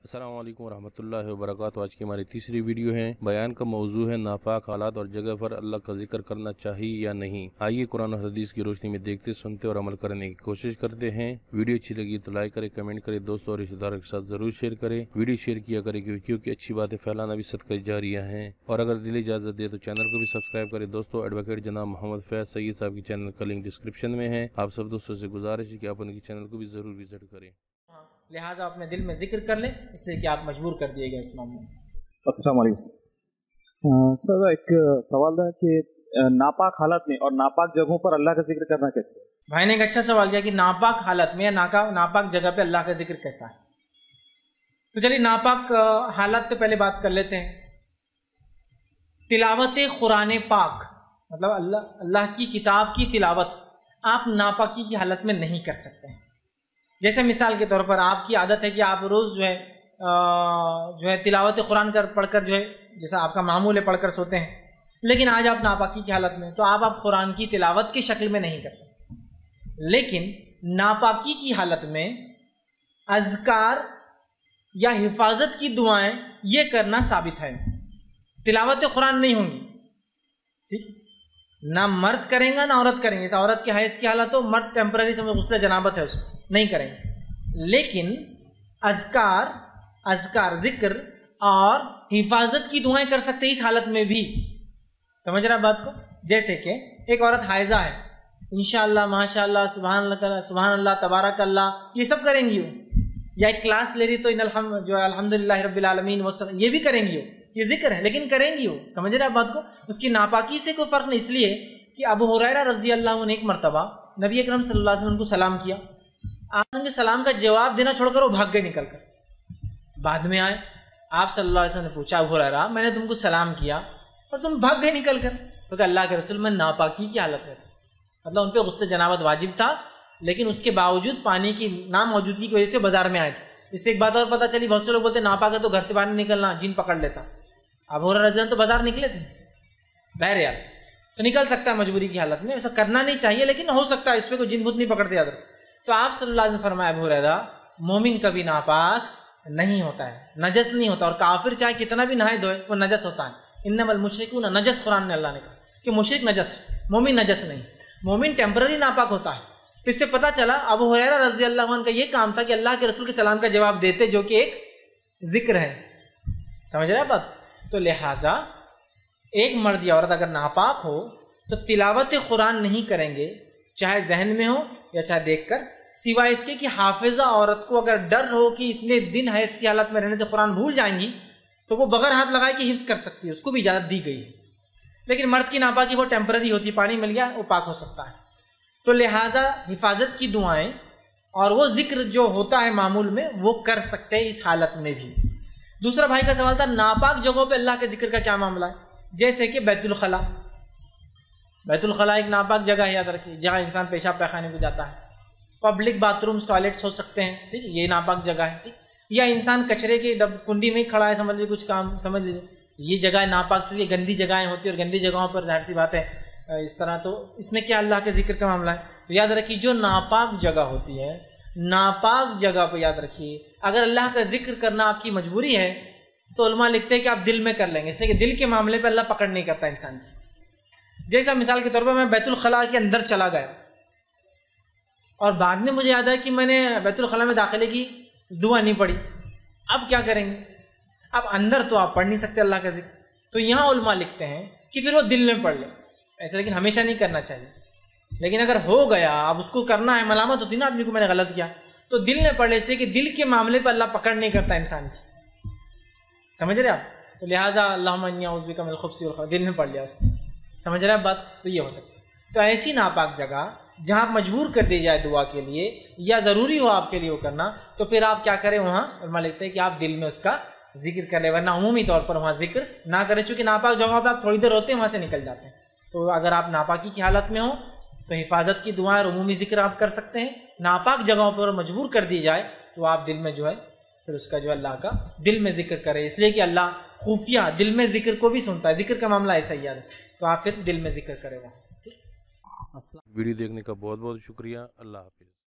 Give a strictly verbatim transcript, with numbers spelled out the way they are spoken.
अस्सलाम वालेकुम रहमतुल्लाहि व बरकातहू। आज की हमारी तीसरी वीडियो है। बयान का मौजू है नापाक हालात और जगह पर अल्लाह का जिक्र करना चाहिए या नहीं। आइए कुरान और हदीस की रोशनी में देखते, सुनते और अमल करने की कोशिश करते हैं। वीडियो अच्छी लगी तो लाइक करें, कमेंट करें, दोस्तों और रिश्तेदारों के साथ जरूर शेयर करें। वीडियो शेयर किया करें क्योंकि अच्छी बातें फैलाना भी सदका जारिया है। और अगर दिल इजाजत दे तो चैनल को भी सब्सक्राइब करें। दोस्तों, एडवोकेट जनाब मोहम्मद फैज सैयद साहब की चैनल का लिंक डिस्क्रिप्शन में है। आप सब दोस्तों से गुजारिश है कि आप उनकी चैनल को भी जरूर विजिट करें। लिहाजा अपने दिल में जिक्र कर लें, इसलिए कि आप मजबूर कर दिए गए इस मामले में। अस्सलाम वालेकुम सर, एक सवाल है कि नापाक हालत में और नापाक जगहों पर अल्लाह का जिक्र करना कैसे? भाई ने एक अच्छा सवाल किया कि नापाक हालत में या नाका नापाक जगह पे अल्लाह का जिक्र कैसा है। तो चलिए नापाक हालत पे पहले बात कर लेते हैं। तिलावत कुरान पाक मतलब अल्लाह अल्लाह की किताब की तिलावत आप नापाकी की हालत में नहीं कर सकते हैं। जैसे मिसाल के तौर पर आपकी आदत है कि आप रोज़ जो है आ, जो है तिलावत कुरान कर पढ़कर जो है जैसा आपका मामूल है पढ़कर सोते हैं, लेकिन आज आप नापाकी की हालत में, तो आप आप कुरान की तिलावत की शक्ल में नहीं कर सकते। लेकिन नापाकी की हालत में अज़कार या हिफाजत की दुआएं ये करना साबित है। तिलावत कुरान नहीं होंगी, ठीक, ना मर्द करेंगे ना औरत करेंगे। इस औरत के हैज़ की हालत हो, मर्द टेम्पररी समझ गुस्ल जनाबत है उसमें नहीं करेंगे। लेकिन अज़कार अज़कार जिक्र और हिफाजत की दुआएं कर सकते हैं इस हालत में भी। समझ रहा बात को? जैसे कि एक औरत हाइज़ा है, इंशाअल्लाह माशाअल्लाह सुभान अल्लाह सुभान अल्लाह तबारक अल्लाह ये सब करेंगी हो, या एक क्लास ले रही तो इन्हम जो अल्हम्दुलिल्लाह रब्बिल आलमीन वो ये भी करेंगी हो, ये जिक्र है लेकिन करेंगी हो। समझ रहे आप बात को? उसकी नापाकी से कोई फ़र्क नहीं। इसलिए कि अबू हुरैरा रज़ी अल्लाह अन्हु ने एक मरतबा नबी अकरम सल्लल्लाहु अलैहि वसल्लम को सलाम किया। आप उनके सलाम का जवाब देना छोड़कर वो भाग गए निकल कर। बाद में आए, आप सल्लल्लाहु अलैहि वसल्लम ने पूछा, अबू हुरैरा मैंने तुमको सलाम किया और तुम भाग गए निकल कर। तो क्या अल्लाह के रसूल मैं नापाकी की हालत में था, मतलब उन पर गुस्ल जनाबत वाजिब था, लेकिन उसके बावजूद पानी की नामौजूदगी की वजह से बाजार में आए थे। इससे एक बात और पता चली, बहुत से लोग बोलते नापाक है तो घर से बाहर निकलना, जिन पकड़ लेता। अब हो रहा तो बाजार निकले थे बहर यार, तो निकल सकता है मजबूरी की हालत में। ऐसा करना नहीं चाहिए, लेकिन हो सकता है इस पर कोई जिन भूत नहीं पकड़ते याद। तो आप सल्लल्लाहु अलैहि वसल्लम ने फरमाया, अबू हुरैरा मोमिन कभी नापाक नहीं होता है, नजस नहीं होता, और काफिर चाहे कितना भी नहाए धोए वो नजस होता है। इन्नमल मुशरिकून नजस, कुरान ने अल्लाह ने कहा कि मुशरिक नजस है, मोमिन नजस नहीं। मोमिन टेम्पररी नापाक होता है। तो इससे पता चला अबू हुरैरा रज़ी अल्लाह अन्हु का ये काम था कि अल्लाह के रसूल के सलाम का जवाब देते, जो कि एक जिक्र है। समझ रहे हैं बात? तो लिहाजा एक मर्द या औरत अगर नापाक हो तो तिलावत कुरान नहीं करेंगे, चाहे जहन में हो या चाहे देखकर, सिवाय इसके कि हाफिजा औरत को अगर डर हो कि इतने दिन है इसकी हालत में रहने से कुरान भूल जाएंगी, तो वो बगैर हाथ लगाए कि हिफ्ज़ कर सकती है, उसको भी इजाज़त दी गई है। लेकिन मर्द की नापाकी वो टेम्पररी होती है, पानी मिल गया वो पाक हो सकता है। तो लिहाजा हिफाजत की दुआएं और वो जिक्र जो होता है मामूल में वो कर सकते हैं इस हालत में भी। दूसरा भाई का सवाल था नापाक जगहों पे अल्लाह के जिक्र का क्या मामला है। जैसे कि बैतुल खला, बैतुल खला एक नापाक जगह है, याद रखिए, जहाँ इंसान पेशाब पैखाने को जाता है। पब्लिक बाथरूम्स टॉयलेट्स हो सकते हैं, ठीक, ये नापाक जगह है, ठीक। या इंसान कचरे की डब कुंडी में ही खड़ा है, समझ लीजिए कुछ काम, समझ लीजिए ये जगह नापाक, क्योंकि गंदी जगहें होती है और गंदी जगहों पर जाहिर सी बात है इस तरह, तो इसमें क्या अल्लाह के जिक्र का मामला है। तो याद रखिए जो नापाक जगह होती है, नापाक जगह पर याद रखिए अगर अल्लाह का जिक्र करना आपकी मजबूरी है तो उलमा लिखते हैं कि आप दिल में कर लेंगे, इसलिए कि दिल के मामले पे अल्लाह पकड़ नहीं करता इंसान की। जैसा मिसाल के तौर पर मैं बैतुल खला के अंदर चला गया और बाद में मुझे याद है कि मैंने बैतुल खला में दाखिले की दुआ नहीं पढ़ी, अब क्या करेंगे? अब अंदर तो आप पढ़ नहीं सकते अल्लाह का जिक्र, तो यहाँ उलमा लिखते हैं कि फिर वो दिल में पढ़ ले ऐसा, लेकिन हमेशा नहीं करना चाहिए। लेकिन अगर हो गया, अब उसको करना है, मलामत होती ना आदमी को मैंने गलत किया, तो दिल में पढ़ ले, इसलिए कि दिल के मामले पर अल्लाह पकड़ नहीं करता इंसान की। समझ रहे आप? तो लिहाजा अल्लाहुम्मा इन्नी अऊज़ु बिका मिनल खुब्सी वल खबाइथ दिल में पढ़ लिया उसने। समझ रहे आप बात? तो ये हो सकता है। तो ऐसी नापाक जगह जहाँ आप मजबूर कर दी जाए दुआ के लिए या ज़रूरी हो आपके लिए वो करना, तो फिर आप क्या करें, वहाँ उलमा लिखते हैं कि आप दिल में उसका जिक्र कर ले, वरना उमूमी तौर पर वहाँ जिक्र ना करें। चूँकि नापाक जगह पर आप थोड़ी देर होते हैं वहाँ से निकल जाते हैं। तो अगर आप नापाकी की हालत में हो तो हिफाजत की दुआएं और उमूमी जिक्र आप कर सकते हैं। नापाक जगहों पर मजबूर कर दी जाए तो आप दिल में जो है फिर उसका जो अल्लाह का दिल में जिक्र करें, इसलिए कि अल्लाह खुफिया दिल में जिक्र को भी सुनता है। जिक्र का मामला ऐसा ही है, तो आप फिर दिल में जिक्र करेगा। वीडियो देखने का बहुत बहुत शुक्रिया। अल्लाह हाफिज़।